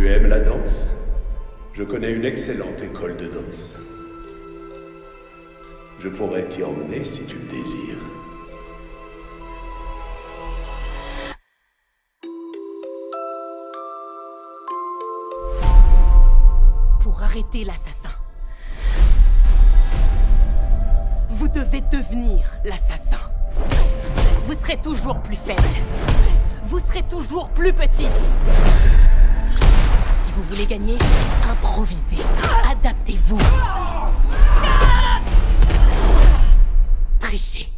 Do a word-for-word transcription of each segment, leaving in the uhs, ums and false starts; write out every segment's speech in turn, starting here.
Tu aimes la danse? Je connais une excellente école de danse. Je pourrais t'y emmener si tu le désires. Pour arrêter l'assassin, vous devez devenir l'assassin. Vous serez toujours plus faible. Vous serez toujours plus petit. Si vous voulez gagner, improvisez. Adaptez-vous. Trichez.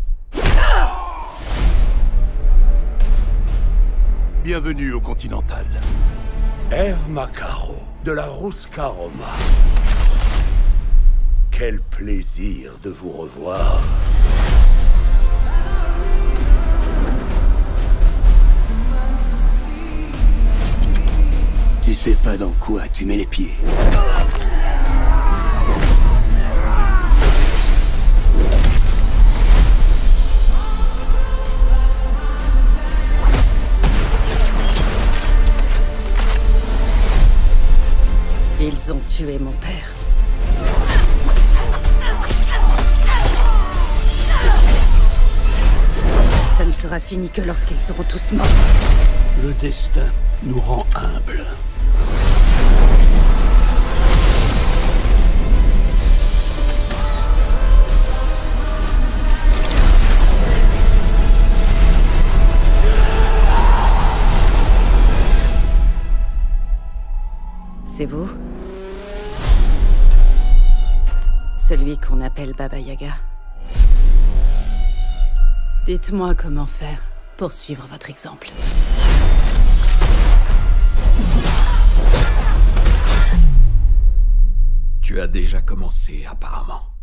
Bienvenue au Continental. Eve Macaro, de la Ruska Roma. Quel plaisir de vous revoir. Tu sais pas dans quoi tu mets les pieds. Ils ont tué mon père. Ça ne sera fini que lorsqu'ils seront tous morts. Le destin nous rend humbles. C'est vous? Celui qu'on appelle Baba Yaga? Dites-moi comment faire pour suivre votre exemple. Tu as déjà commencé, apparemment.